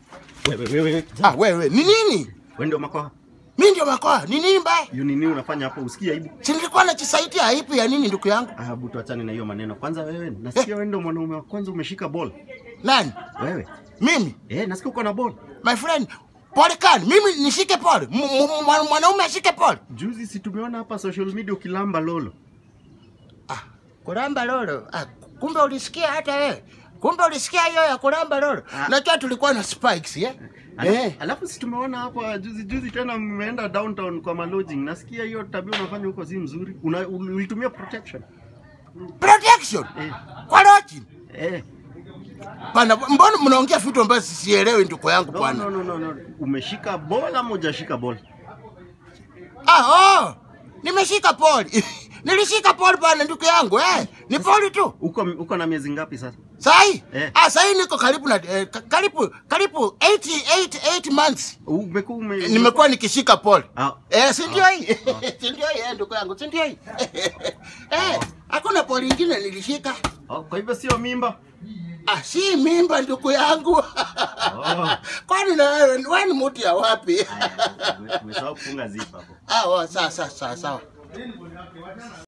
Wewe. Wewe, ni nini? Wewe ndio makoa. Mimi ndio makoa. Ni nini mbaya? Hiyo nini unafanya hapo? Usikie aibu. Si nilikuwa najisaidia aibu ya nini ndugu yangu? Butu achane na hiyo maneno. Kwanza wewe, nasikia wewe ndio mwanaume wa kwanza umeshika ball. Nani? Wewe. Mimi? Nasikia uko na ball. My friend, pole kani. Mimi nishike pole. Mwanaume ashike pole. Juzi si tumeona hapa social media ukilamba lolo. Kulamba lolo. Kumbe ulisikia hata wewe. Kumbe ulisikia hiyo ya kulamba lolo. Najua tulikuwa na spikes, Alafu si tumeona hapa juzi tena mmeenda downtown kwa lodging. Nasikia hiyo tabia unafanya huko si mzuri. Ulitumia protection. Protection? Kwa lodging? Bana, mbona mnaongea vitu ambavyo sielewi ndugu yangu bwana? No. Umeshika ball ama hujashika ball? Nimeshika poli. Nilishika poli bwana ndugu yangu, ni poli tu. Uko na miezi ngapi sasa? Sahi? Sahi niko karibu na karibu 8 months. Nimekuwa nikishika poli. Si ndio hii? Si ndio hii ndugu yangu, si ndio hii? Hakuna poli nyingine nilishika. Kwa hivyo sio mimba? Si mimba ndugu yangu. Kwani na wewe ni mtu ya wapi? Umesahau kufunga zipa hapo. Sawa.